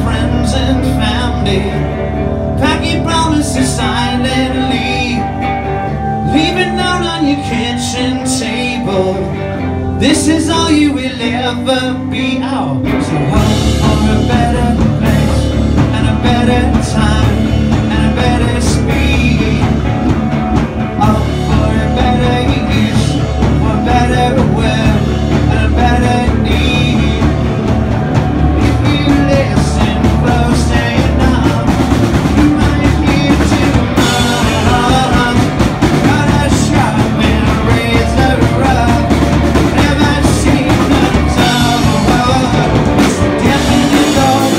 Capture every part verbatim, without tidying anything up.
friends and family. Pack your promises silently, leave a note on your kitchen table. This is all you will ever be. Oh, so hope for a better place and a better time and a better speed. Oh, for a better use, for a better will and a better need. If you listen close enough, you might hear tomorrow. Got a sharp and a razor rough. Never seen the tower. It's definitely gold.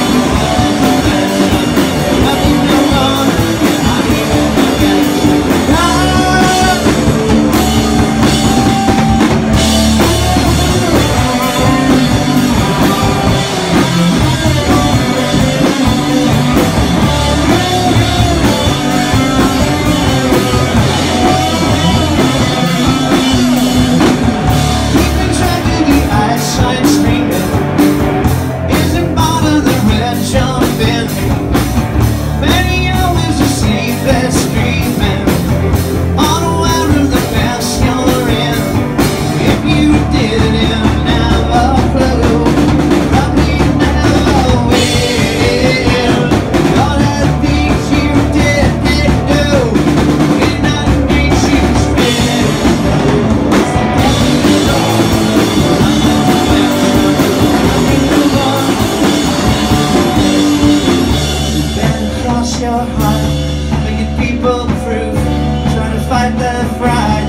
Nothing no more. Not even against love. Keeping track of the eyesight streaming isn't part of the red jumping. Many hours of sleepless dreaming, unaware of the mess you're in. If you didn't have a clue, probably never will. All the things you didn't do did not make you spin. Then cross your heart, making people proof, trying to fight the fright.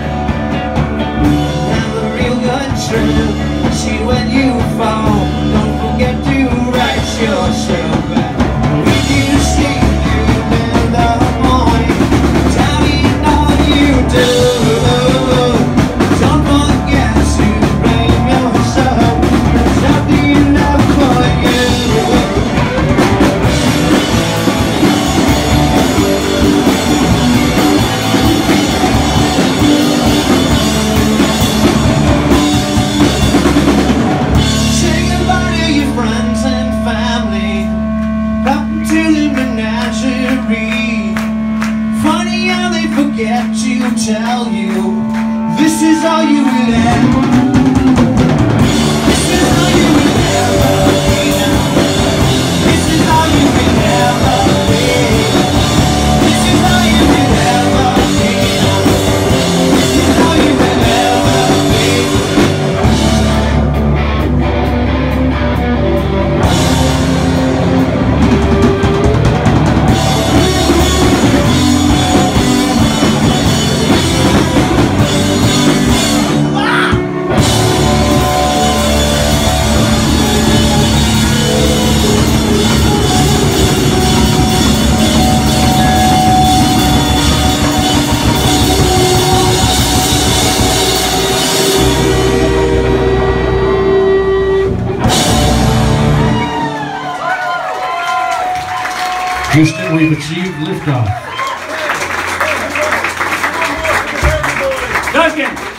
And the real good truth, see when you fall, don't forget to write yourself back. If you see you in the morning, telling all you do, don't forget to blame yourself. There's nothing left for you. Say goodbye to your friends and family, up to the menagerie. Funny how they forget to tell you this is all you will ever. This is all you will ever be. This is all you will ever be. This is all you will ever be. This is all you will ever be. Houston, we've achieved liftoff. Duncan!